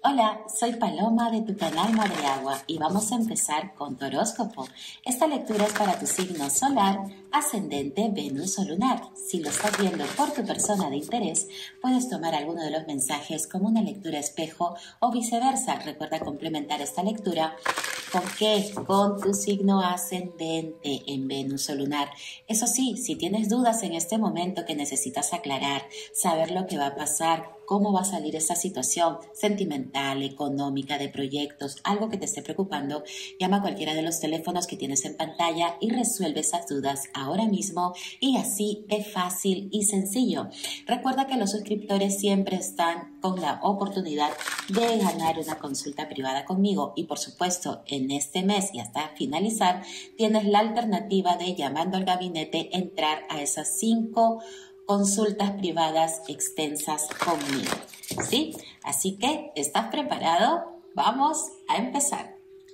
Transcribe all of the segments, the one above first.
Hola, soy Paloma de tu canal Madre Agua y vamos a empezar con tu horóscopo. Esta lectura es para tu signo solar, ascendente, Venus o lunar. Si lo estás viendo por tu persona de interés, puedes tomar alguno de los mensajes como una lectura espejo o viceversa. Recuerda complementar esta lectura ¿con qué? Con tu signo ascendente en Venus o lunar. Eso sí, si tienes dudas en este momento que necesitas aclarar, saber lo que va a pasar, cómo va a salir esa situación sentimental, económica, de proyectos, algo que te esté preocupando, llama a cualquiera de los teléfonos que tienes en pantalla y resuelve esas dudas ahora mismo y así de fácil y sencillo. Recuerda que los suscriptores siempre están con la oportunidad de ganar una consulta privada conmigo y por supuesto en este mes y hasta finalizar tienes la alternativa de llamando al gabinete entrar a esas 5 consultas privadas extensas conmigo, ¿sí? Así que, ¿estás preparado? Vamos a empezar.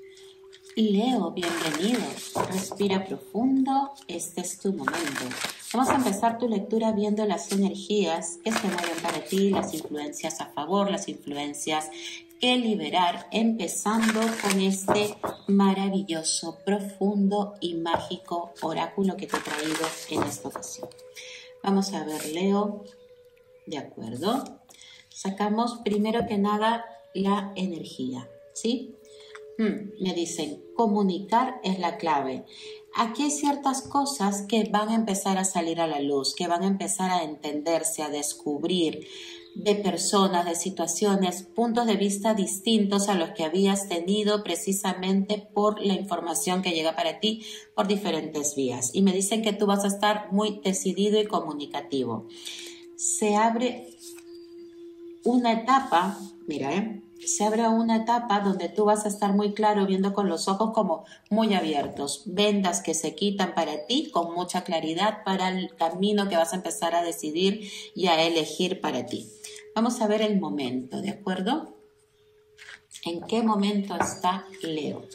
Leo, bienvenido. Respira profundo, este es tu momento. Vamos a empezar tu lectura viendo las energías que se mueven para ti, las influencias a favor, las influencias que liberar, empezando con este maravilloso, profundo y mágico oráculo que te he traído en esta ocasión. Vamos a ver, Leo. De acuerdo. Sacamos primero que nada la energía, ¿sí? Me dicen, comunicar es la clave. Aquí hay ciertas cosas que van a empezar a salir a la luz, que van a empezar a entenderse, a descubrir de personas, de situaciones, puntos de vista distintos a los que habías tenido precisamente por la información que llega para ti por diferentes vías. Y me dicen que tú vas a estar muy decidido y comunicativo. Se abre una etapa, mira, se abre una etapa donde tú vas a estar muy claro, viendo con los ojos como muy abiertos, vendas que se quitan para ti con mucha claridad para el camino que vas a empezar a decidir y a elegir para ti. Vamos a ver el momento, ¿de acuerdo? ¿En qué momento está Leo?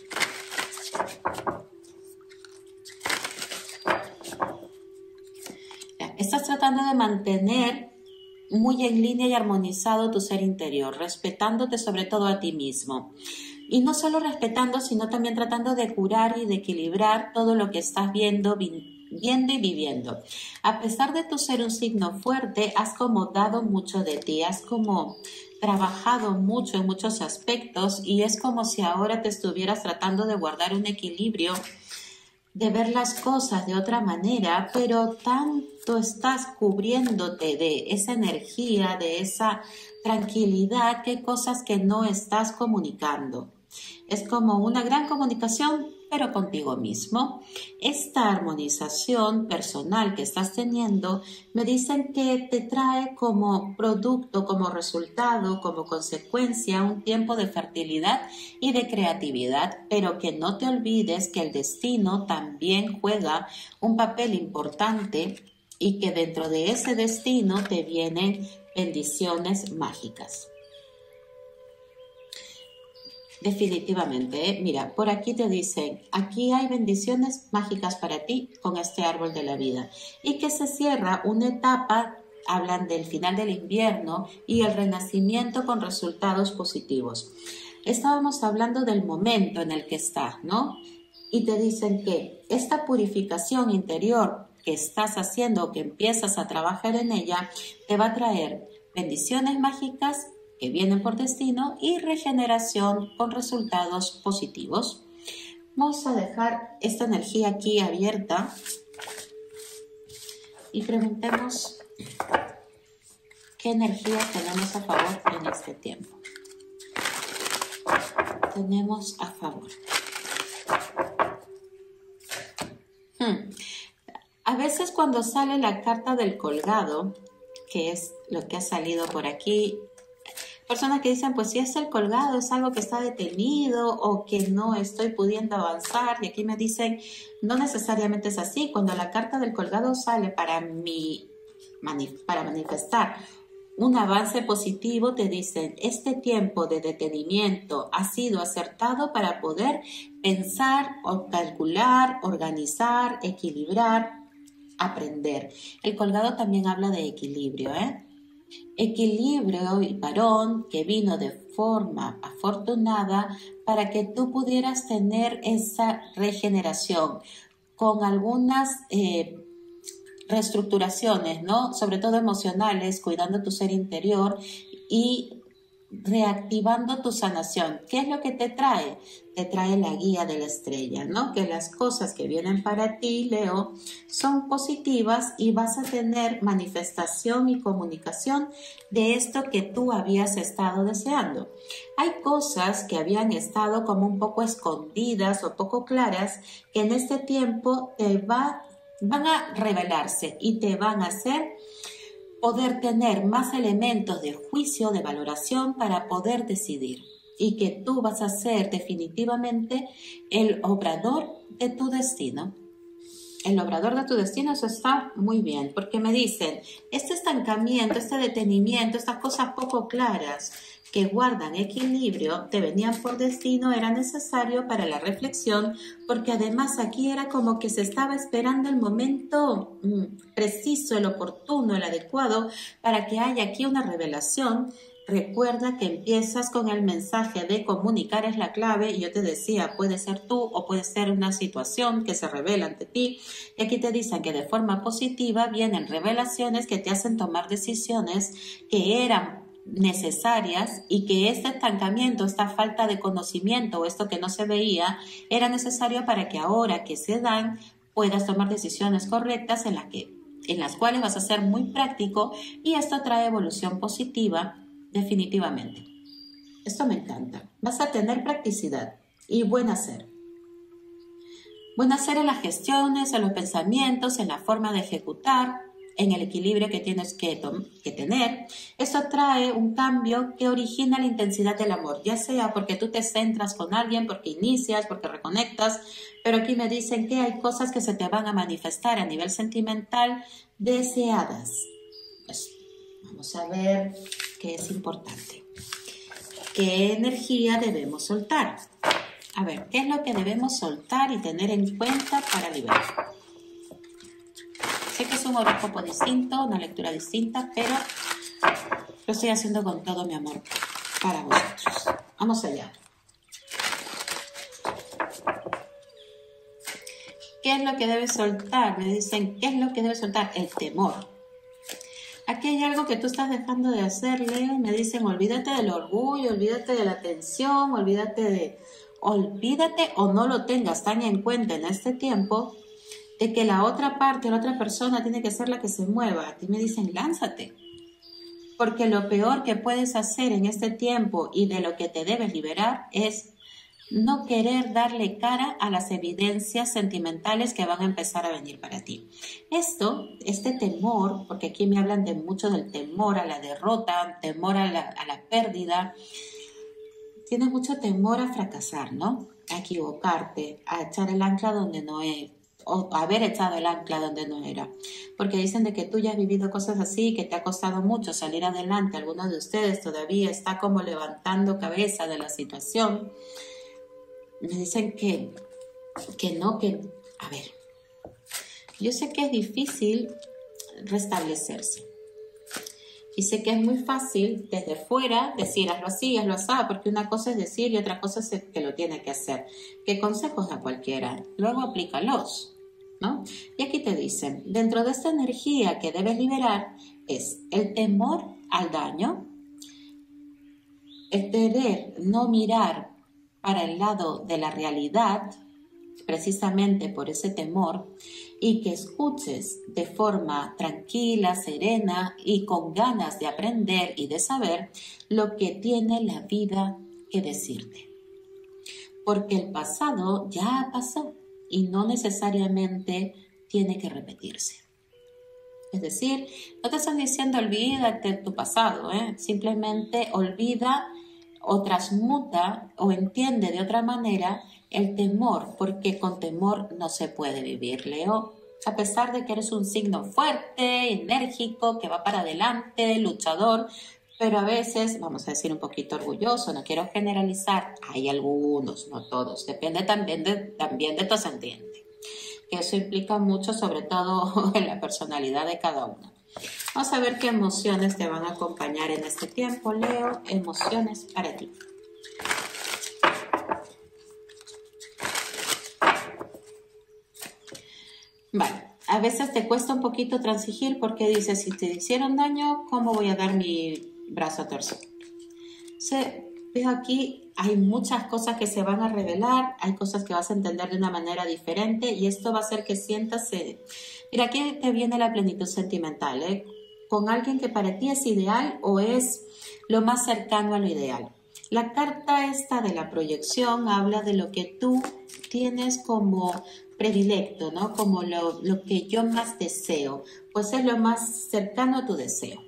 Estás tratando de mantener muy en línea y armonizado tu ser interior, respetándote sobre todo a ti mismo. Y no solo respetando, sino también tratando de curar y de equilibrar todo lo que estás viendo y viviendo. A pesar de tu ser un signo fuerte, has como dado mucho de ti, has como trabajado mucho en muchos aspectos y es como si ahora te estuvieras tratando de guardar un equilibrio, de ver las cosas de otra manera, pero tanto estás cubriéndote de esa energía, de esa tranquilidad, que hay cosas que no estás comunicando. Es como una gran comunicación, pero contigo mismo. Esta armonización personal que estás teniendo, me dicen que te trae como producto, como resultado, como consecuencia, un tiempo de fertilidad y de creatividad, pero que no te olvides que el destino también juega un papel importante y que dentro de ese destino te vienen bendiciones mágicas. Definitivamente, mira, por aquí te dicen, aquí hay bendiciones mágicas para ti con este árbol de la vida y que se cierra una etapa, hablan del final del invierno y el renacimiento con resultados positivos. Estábamos hablando del momento en el que estás, ¿no? Y te dicen que esta purificación interior que estás haciendo o que empiezas a trabajar en ella te va a traer bendiciones mágicas que vienen por destino y regeneración con resultados positivos. Vamos a dejar esta energía aquí abierta y preguntemos qué energía tenemos a favor en este tiempo. Tenemos a favor. A veces cuando sale la carta del colgado, que es lo que ha salido por aquí, personas que dicen, pues si es el colgado, es algo que está detenido o que no estoy pudiendo avanzar. Y aquí me dicen, no necesariamente es así. Cuando la carta del colgado sale para manifestar un avance positivo, te dicen, este tiempo de detenimiento ha sido acertado para poder pensar, o calcular, organizar, equilibrar, aprender. El colgado también habla de equilibrio, ¿eh? Equilibrio y varón que vino de forma afortunada para que tú pudieras tener esa regeneración con algunas reestructuraciones, ¿no? Sobre todo emocionales, cuidando tu ser interior y reactivando tu sanación. ¿Qué es lo que te trae? Te trae la guía de la estrella, ¿no? Que las cosas que vienen para ti, Leo, son positivas y vas a tener manifestación y comunicación de esto que tú habías estado deseando. Hay cosas que habían estado como un poco escondidas o poco claras que en este tiempo van a revelarse y te van a hacer poder tener más elementos de juicio, de valoración para poder decidir y que tú vas a ser definitivamente el obrador de tu destino. El obrador de tu destino, eso está muy bien, porque me dicen, este estancamiento, este detenimiento, estas cosas poco claras que guardan equilibrio, te venían por destino, era necesario para la reflexión, porque además aquí era como que se estaba esperando el momento preciso, el oportuno, el adecuado, para que haya aquí una revelación. Recuerda que empiezas con el mensaje de comunicar es la clave y yo te decía, puede ser tú o puede ser una situación que se revela ante ti. Y aquí te dicen que de forma positiva vienen revelaciones que te hacen tomar decisiones que eran necesarias y que este estancamiento, esta falta de conocimiento o esto que no se veía era necesario para que ahora que se dan puedas tomar decisiones correctas en las cuales vas a ser muy práctico y esto trae evolución positiva. Definitivamente. Esto me encanta. Vas a tener practicidad y buen hacer. Buen hacer en las gestiones, en los pensamientos, en la forma de ejecutar, en el equilibrio que tienes que tener. Eso trae un cambio que origina la intensidad del amor, ya sea porque tú te centras con alguien, porque inicias, porque reconectas, pero aquí me dicen que hay cosas que se te van a manifestar a nivel sentimental deseadas. Pues, vamos a ver qué es importante. ¿Qué energía debemos soltar? A ver, ¿qué es lo que debemos soltar y tener en cuenta para liberar? Sé que es un horóscopo distinto, una lectura distinta, pero lo estoy haciendo con todo mi amor para vosotros. Vamos allá. ¿Qué es lo que debes soltar? Me dicen, ¿qué es lo que debes soltar? El temor. Aquí hay algo que tú estás dejando de hacer, Leo. Me dicen, olvídate del orgullo, olvídate de la tensión, olvídate o no lo tengas tan en cuenta en este tiempo, de que la otra parte, la otra persona tiene que ser la que se mueva. A ti me dicen, lánzate. Porque lo peor que puedes hacer en este tiempo y de lo que te debes liberar es no querer darle cara a las evidencias sentimentales que van a empezar a venir para ti. Este temor, porque aquí me hablan de mucho del temor a la derrota, temor a la pérdida, tienes mucho temor a fracasar, ¿no? A equivocarte, a echar el ancla donde no es, o haber echado el ancla donde no era. Porque dicen de que tú ya has vivido cosas así, que te ha costado mucho salir adelante. Algunos de ustedes todavía está como levantando cabeza de la situación. Me dicen a ver, yo sé que es difícil restablecerse. Y sé que es muy fácil desde fuera decir, hazlo así, porque una cosa es decir y otra cosa es que lo tiene que hacer. ¿Qué consejos da cualquiera? Luego aplícalos, ¿no? Y aquí te dicen, dentro de esta energía que debes liberar es el temor al daño, el querer no mirar para el lado de la realidad, precisamente por ese temor, y que escuches de forma tranquila, serena y con ganas de aprender y de saber lo que tiene la vida que decirte. Porque el pasado ya pasó y no necesariamente tiene que repetirse. Es decir, no te están diciendo olvídate de tu pasado, simplemente olvida o transmuta o entiende de otra manera el temor, porque con temor no se puede vivir, Leo. A pesar de que eres un signo fuerte, enérgico, que va para adelante, luchador, pero a veces, vamos a decir un poquito orgulloso, no quiero generalizar, hay algunos, no todos, depende también de tu ascendiente, que eso implica mucho, sobre todo en la personalidad de cada uno. Vamos a ver qué emociones te van a acompañar en este tiempo, Leo. Emociones para ti. Vale, a veces te cuesta un poquito transigir porque dices, si te hicieron daño, ¿cómo voy a dar mi brazo a torcer? Veo aquí, hay muchas cosas que se van a revelar, hay cosas que vas a entender de una manera diferente y esto va a hacer que sientas... Mira, aquí te viene la plenitud sentimental, ¿eh? Con alguien que para ti es ideal o es lo más cercano a lo ideal. La carta esta de la proyección habla de lo que tú tienes como predilecto, ¿no? Como lo que yo más deseo, pues es lo más cercano a tu deseo.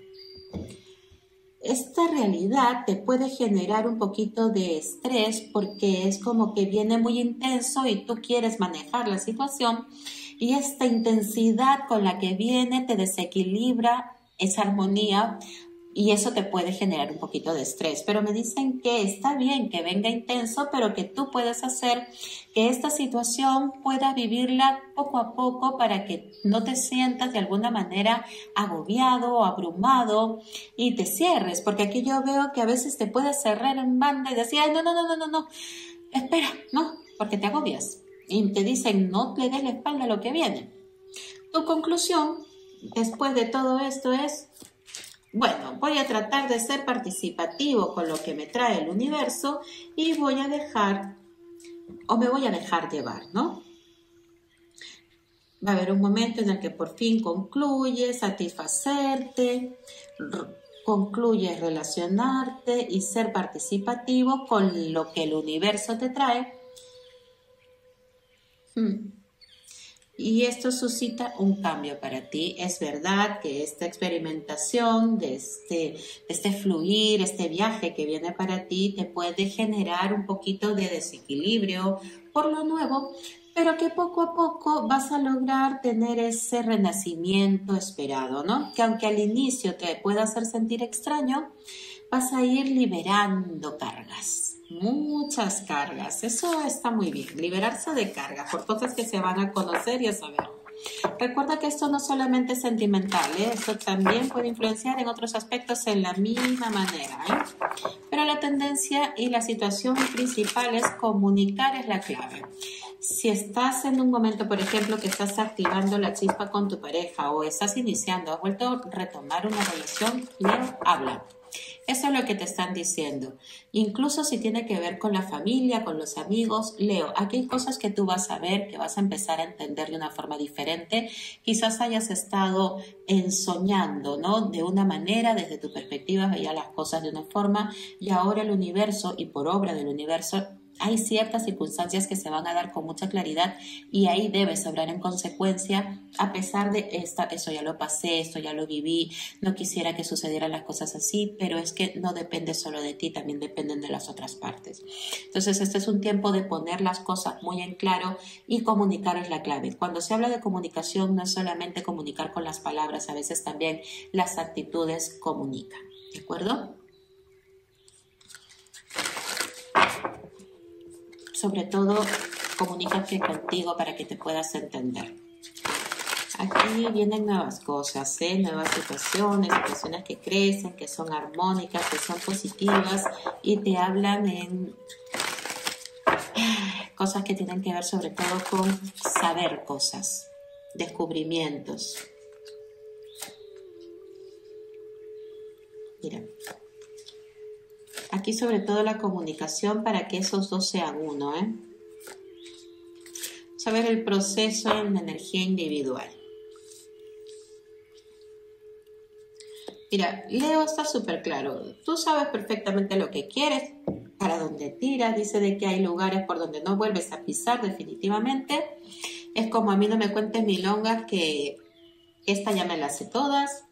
Esta realidad te puede generar un poquito de estrés porque es como que viene muy intenso y tú quieres manejar la situación y esta intensidad con la que viene te desequilibra esa armonía y eso te puede generar un poquito de estrés. Pero me dicen que está bien que venga intenso, pero que tú puedes hacer que esta situación puedas vivirla poco a poco para que no te sientas de alguna manera agobiado o abrumado y te cierres. Porque aquí yo veo que a veces te puedes cerrar en banda y decir, ay, no, espera, no, porque te agobias. Y te dicen, no le des la espalda a lo que viene. Tu conclusión, después de todo esto es... Bueno, voy a tratar de ser participativo con lo que me trae el universo y voy a dejar, o me voy a dejar llevar, ¿no? Va a haber un momento en el que por fin concluyes satisfacerte, concluyes relacionarte y ser participativo con lo que el universo te trae. Y esto suscita un cambio para ti. Es verdad que esta experimentación de este fluir, este viaje que viene para ti, te puede generar un poquito de desequilibrio por lo nuevo, pero que poco a poco vas a lograr tener ese renacimiento esperado, ¿no? Que aunque al inicio te pueda hacer sentir extraño, vas a ir liberando cargas. Muchas cargas, eso está muy bien, liberarse de cargas por cosas que se van a conocer y a saber. Recuerda que esto no solamente es sentimental, esto también puede influenciar en otros aspectos en la misma manera, pero la tendencia y la situación principal es comunicar es la clave. Si estás en un momento, por ejemplo, que estás activando la chispa con tu pareja o estás iniciando, has vuelto a retomar una relación, Leo, habla. Eso es lo que te están diciendo. Incluso si tiene que ver con la familia, con los amigos, Leo, aquí hay cosas que tú vas a ver, que vas a empezar a entender de una forma diferente. Quizás hayas estado soñando, ¿no? De una manera, desde tu perspectiva, veías las cosas de una forma y ahora el universo y por obra del universo hay ciertas circunstancias que se van a dar con mucha claridad y ahí debes obrar en consecuencia a pesar de eso ya lo pasé, esto ya lo viví, no quisiera que sucedieran las cosas así, pero es que no depende solo de ti, también dependen de las otras partes. Entonces este es un tiempo de poner las cosas muy en claro y comunicar es la clave. Cuando se habla de comunicación no es solamente comunicar con las palabras, a veces también las actitudes comunican, ¿de acuerdo? Sobre todo, comunícate contigo para que te puedas entender. Aquí vienen nuevas cosas, nuevas situaciones que crecen, que son armónicas, que son positivas y te hablan en cosas que tienen que ver sobre todo con saber cosas, descubrimientos. Mira. Aquí sobre todo la comunicación para que esos dos sean uno, Saber el proceso en la energía individual. Mira, Leo está súper claro. Tú sabes perfectamente lo que quieres, para dónde tiras. Dice de que hay lugares por donde no vuelves a pisar definitivamente. Es como a mí no me cuentes milongas que esta ya me la sé todas.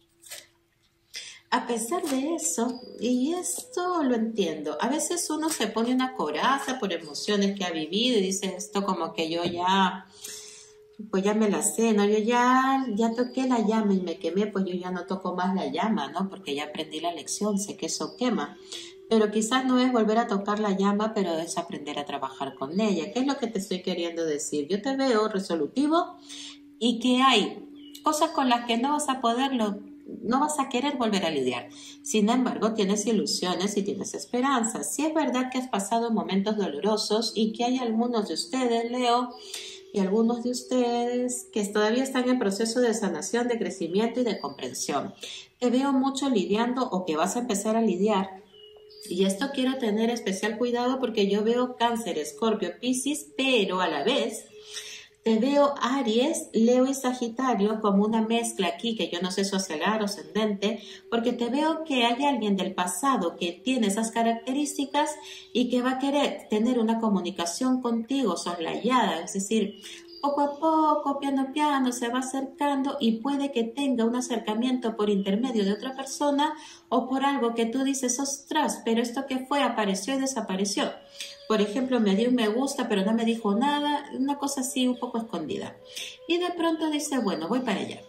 A pesar de eso, y esto lo entiendo, a veces uno se pone una coraza por emociones que ha vivido y dice esto como que yo ya, pues ya me la sé, ¿no? Yo ya toqué la llama y me quemé, pues yo ya no toco más la llama, ¿no? Porque ya aprendí la lección, sé que eso quema. Pero quizás no es volver a tocar la llama, pero es aprender a trabajar con ella. ¿Qué es lo que te estoy queriendo decir? Yo te veo resolutivo y que hay cosas con las que no vas a no vas a querer volver a lidiar. Sin embargo, tienes ilusiones y tienes esperanzas. Sí es verdad que has pasado momentos dolorosos y que hay algunos de ustedes, Leo, y algunos de ustedes que todavía están en proceso de sanación, de crecimiento y de comprensión. Te veo mucho lidiando o que vas a empezar a lidiar. Y esto quiero tener especial cuidado porque yo veo Cáncer, Escorpio, Piscis, pero a la vez te veo Aries, Leo y Sagitario como una mezcla aquí, que yo no sé si solar o ascendente, porque te veo que hay alguien del pasado que tiene esas características y que va a querer tener una comunicación contigo soslayada, es decir, poco a poco, piano piano, se va acercando y puede que tenga un acercamiento por intermedio de otra persona o por algo que tú dices, ostras, pero esto que fue apareció y desapareció. Por ejemplo, me dio un me gusta, pero no me dijo nada, una cosa así un poco escondida. Y de pronto dice, bueno, voy para allá.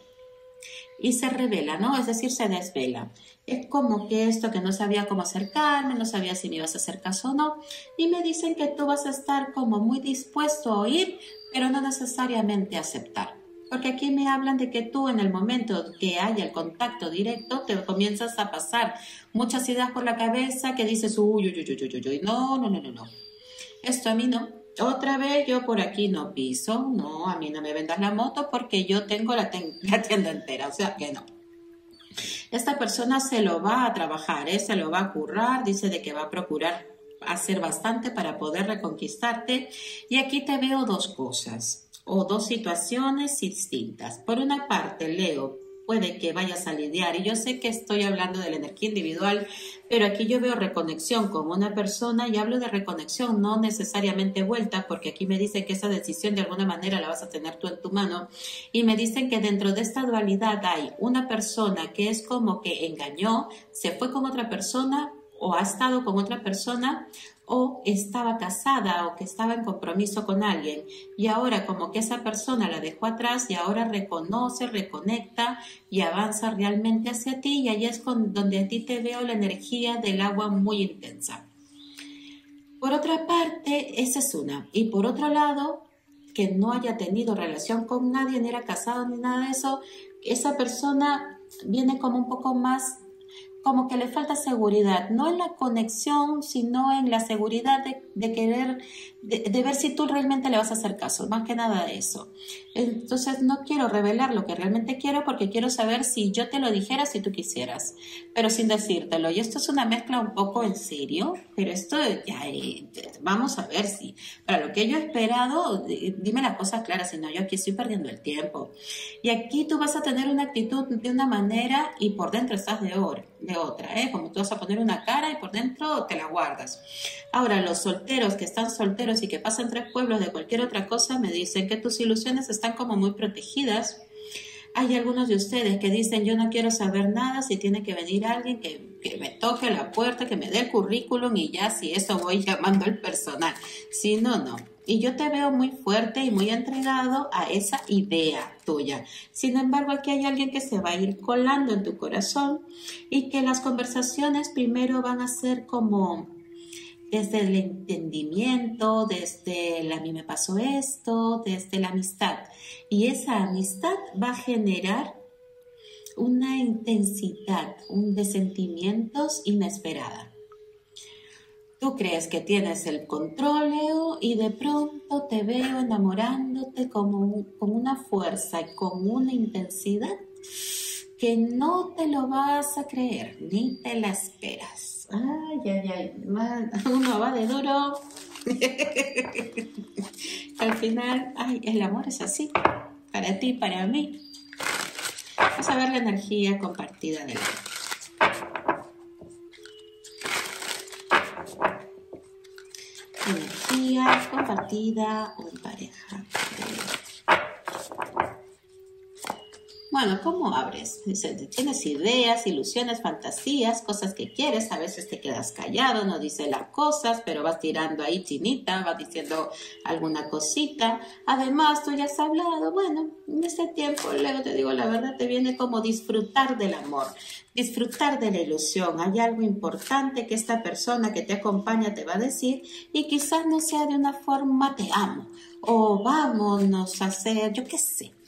Y se revela, ¿no? Es decir, se desvela. Es como que esto que no sabía cómo acercarme, no sabía si me ibas a hacer caso o no. Y me dicen que tú vas a estar como muy dispuesto a oír, pero no necesariamente a aceptar. Porque aquí me hablan de que tú en el momento que haya el contacto directo te comienzas a pasar muchas ideas por la cabeza que dices, uy, uy, uy, uy, uy, no, no, no, no, no. Esto a mí no. Otra vez yo por aquí no piso, no, a mí no me vendas la moto porque yo tengo la tienda entera, o sea que no. Esta persona se lo va a trabajar, se lo va a currar, dice de que va a procurar hacer bastante para poder reconquistarte. Y aquí te veo dos cosas o dos situaciones distintas. Por una parte, Leo, puede que vayas a lidiar, y yo sé que estoy hablando de la energía individual, pero aquí yo veo reconexión con una persona y hablo de reconexión, no necesariamente vuelta, porque aquí me dicen que esa decisión de alguna manera la vas a tener tú en tu mano, y me dicen que dentro de esta dualidad hay una persona que es como que engañó, se fue con otra persona o ha estado con otra persona, o estaba casada o que estaba en compromiso con alguien y ahora como que esa persona la dejó atrás y ahora reconoce, reconecta y avanza realmente hacia ti, y ahí es donde a ti te veo la energía del agua muy intensa. Por otra parte, esa es una. Y por otro lado, que no haya tenido relación con nadie, ni era casado ni nada de eso, esa persona viene como un poco más, como que le falta seguridad, no en la conexión, sino en la seguridad de querer, de ver si tú realmente le vas a hacer caso, más que nada de eso. Entonces no quiero revelar lo que realmente quiero porque quiero saber si yo te lo dijera si tú quisieras, pero sin decírtelo. Y esto es una mezcla un poco en serio, pero esto ya, vamos a ver si, para lo que yo he esperado, dime las cosas claras, si no yo aquí estoy perdiendo el tiempo. Y aquí tú vas a tener una actitud de una manera y por dentro estás de otra, como tú vas a poner una cara y por dentro te la guardas. Ahora, los solteros que están solteros y que pasan 3 pueblos de cualquier otra cosa me dicen que tus ilusiones están como muy protegidas. Hay algunos de ustedes que dicen yo no quiero saber nada, si tiene que venir alguien que me toque la puerta, que me dé el currículum y ya si eso voy llamando al personal, si no, no. Y yo te veo muy fuerte y muy entregado a esa idea tuya. Sin embargo, aquí hay alguien que se va a ir colando en tu corazón y que las conversaciones primero van a ser como desde el entendimiento, desde el a mí me pasó esto, desde la amistad. Y esa amistad va a generar una intensidad, de sentimientos inesperada. Tú crees que tienes el control, Leo, y de pronto te veo enamorándote con una fuerza y con una intensidad que no te lo vas a creer, ni te la esperas. Ay, ay, ay, uno va de duro. Al final, ay, el amor es así, para ti, para mí. Vamos a ver la energía compartida del amor. Energía compartida o en pareja. Bueno, ¿cómo abres? Dice, tienes ideas, ilusiones, fantasías, cosas que quieres, a veces te quedas callado, no dices las cosas, pero vas tirando ahí chinita, vas diciendo alguna cosita. Además, tú ya has hablado, bueno, en este tiempo, luego te digo la verdad, te viene como disfrutar del amor, disfrutar de la ilusión. Hay algo importante que esta persona que te acompaña te va a decir y quizás no sea de una forma te amo o vámonos a hacer, yo qué sé.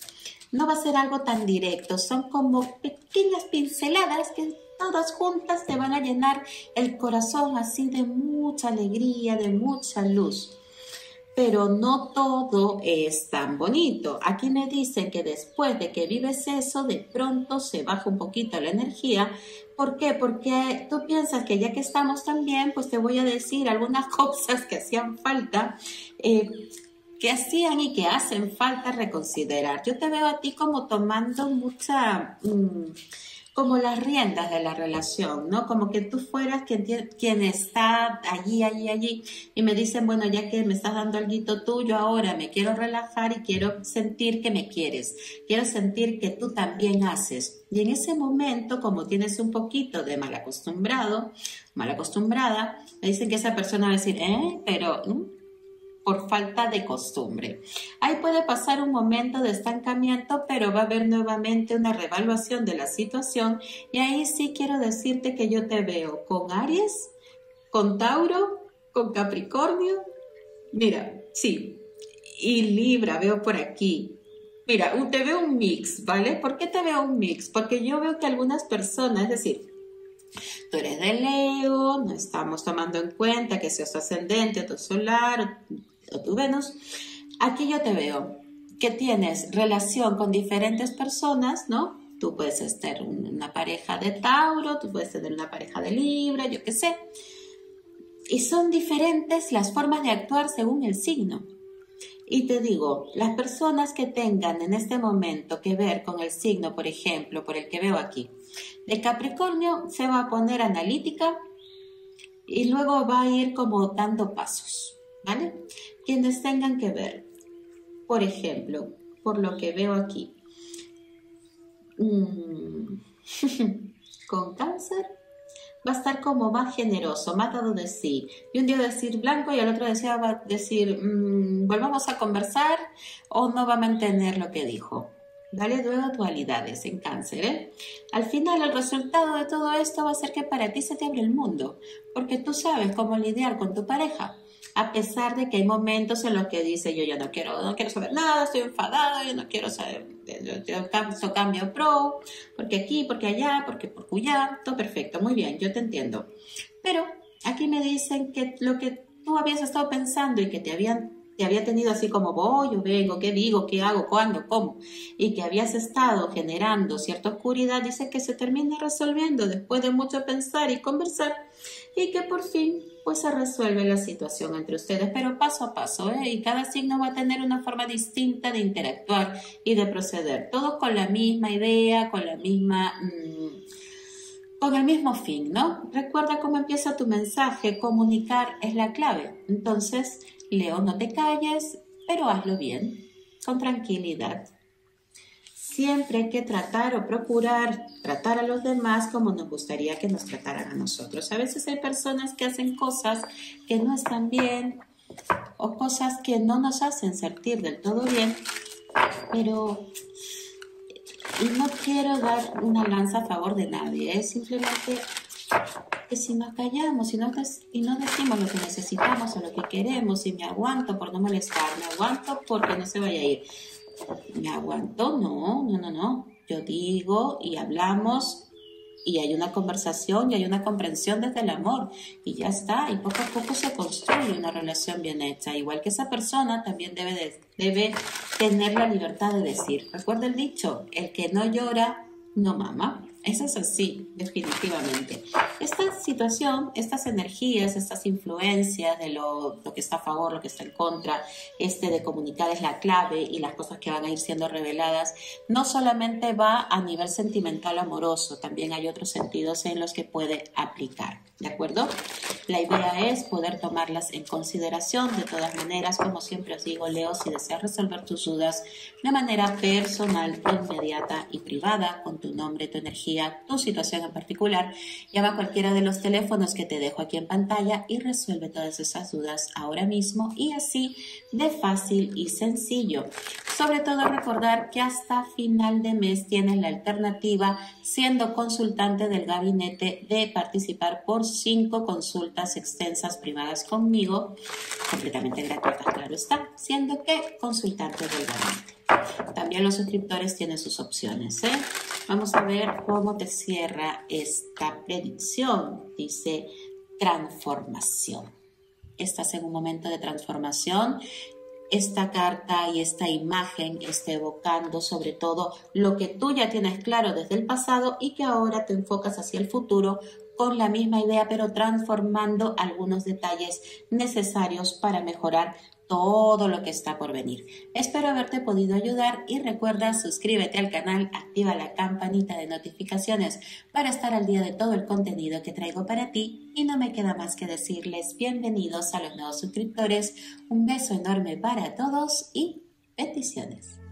No va a ser algo tan directo, son como pequeñas pinceladas que todas juntas te van a llenar el corazón así de mucha alegría, de mucha luz. Pero no todo es tan bonito. Aquí me dicen que después de que vives eso, de pronto se baja un poquito la energía. ¿Por qué? Porque tú piensas que ya que estamos tan bien, pues te voy a decir algunas cosas que hacían falta, que hacían y que hacen falta reconsiderar. Yo te veo a ti como tomando mucha... como las riendas de la relación, ¿no? Como que tú fueras quien está allí, y me dicen, bueno, ya que me estás dando algo tuyo ahora, me quiero relajar y quiero sentir que me quieres, quiero sentir que tú también haces. Y en ese momento, como tienes un poquito de mal acostumbrada, me dicen que esa persona va a decir, pero... por falta de costumbre. Ahí puede pasar un momento de estancamiento, pero va a haber nuevamente una reevaluación de la situación y ahí sí quiero decirte que yo te veo con Aries, con Tauro, con Capricornio, mira, sí, y Libra veo por aquí. Mira, te veo un mix, ¿vale? ¿Por qué te veo un mix? Porque yo veo que algunas personas, es decir, tú eres de Leo, no estamos tomando en cuenta que sea tu ascendente o tu solar o tu Venus. Aquí yo te veo que tienes relación con diferentes personas, ¿no? Tú puedes estar una pareja de Tauro, tú puedes tener una pareja de Libra, yo qué sé. Y son diferentes las formas de actuar según el signo. Y te digo, las personas que tengan en este momento que ver con el signo, por ejemplo, por el que veo aquí, de Capricornio, se va a poner analítica y luego va a ir como dando pasos, ¿vale? Quienes tengan que ver, por ejemplo, por lo que veo aquí, con Cáncer, va a estar como más generoso, más dado de sí. Y un día decir blanco y al otro día va a decir, volvamos a conversar, o no va a mantener lo que dijo. Dale luego dualidades en Cáncer, ¿eh? Al final, el resultado de todo esto va a ser que para ti se te abre el mundo, porque tú sabes cómo lidiar con tu pareja, a pesar de que hay momentos en los que dice, yo ya no quiero saber nada, estoy enfadada, yo no quiero saber, yo cambio pro, porque aquí, porque allá, porque por cuya, todo perfecto, muy bien, yo te entiendo. Pero aquí me dicen que lo que tú habías estado pensando y que te había tenido así como voy o vengo, qué digo, qué hago, cuándo, cómo, y que habías estado generando cierta oscuridad, dice que se termina resolviendo después de mucho pensar y conversar y que por fin pues se resuelve la situación entre ustedes, pero paso a paso, y cada signo va a tener una forma distinta de interactuar y de proceder, todos con la misma idea, con la misma... con el mismo fin, ¿no? Recuerda cómo empieza tu mensaje, comunicar es la clave. Entonces, Leo, no te calles, pero hazlo bien, con tranquilidad. Siempre hay que tratar o procurar tratar a los demás como nos gustaría que nos trataran a nosotros. A veces hay personas que hacen cosas que no están bien o cosas que no nos hacen sentir del todo bien, pero... Y no quiero dar una lanza a favor de nadie, es simplemente que si nos callamos y no decimos lo que necesitamos o lo que queremos, y me aguanto por no molestar, me aguanto porque no se vaya a ir, me aguanto, no, yo digo y hablamos y hay una conversación y hay una comprensión desde el amor y ya está, y poco a poco se construye una relación bien hecha, igual que esa persona también debe tener la libertad de decir. Recuerda el dicho, el que no llora no mama. Eso es así, definitivamente. Esta situación, estas energías, estas influencias de lo que está a favor, lo que está en contra, de comunicar es la clave y las cosas que van a ir siendo reveladas, no solamente va a nivel sentimental amoroso, también hay otros sentidos en los que puede aplicar, ¿de acuerdo? La idea es poder tomarlas en consideración. De todas maneras, como siempre os digo, Leo, si deseas resolver tus dudas de manera personal, inmediata y privada, con tu nombre, tu energía, energía, tu situación en particular. Llama a cualquiera de los teléfonos que te dejo aquí en pantalla y resuelve todas esas dudas ahora mismo y así de fácil y sencillo. Sobre todo recordar que hasta final de mes tienes la alternativa, siendo consultante del gabinete, de participar por 5 consultas extensas privadas conmigo, completamente gratuitas, claro está, siendo que consultante del gabinete. También los suscriptores tienen sus opciones, ¿eh? Vamos a ver cómo te cierra esta predicción. Dice transformación. Estás en un momento de transformación. Esta carta y esta imagen está evocando sobre todo lo que tú ya tienes claro desde el pasado y que ahora te enfocas hacia el futuro con la misma idea, pero transformando algunos detalles necesarios para mejorar todo lo que está por venir. Espero haberte podido ayudar y recuerda, suscríbete al canal, activa la campanita de notificaciones para estar al día de todo el contenido que traigo para ti y no me queda más que decirles bienvenidos a los nuevos suscriptores, un beso enorme para todos y bendiciones.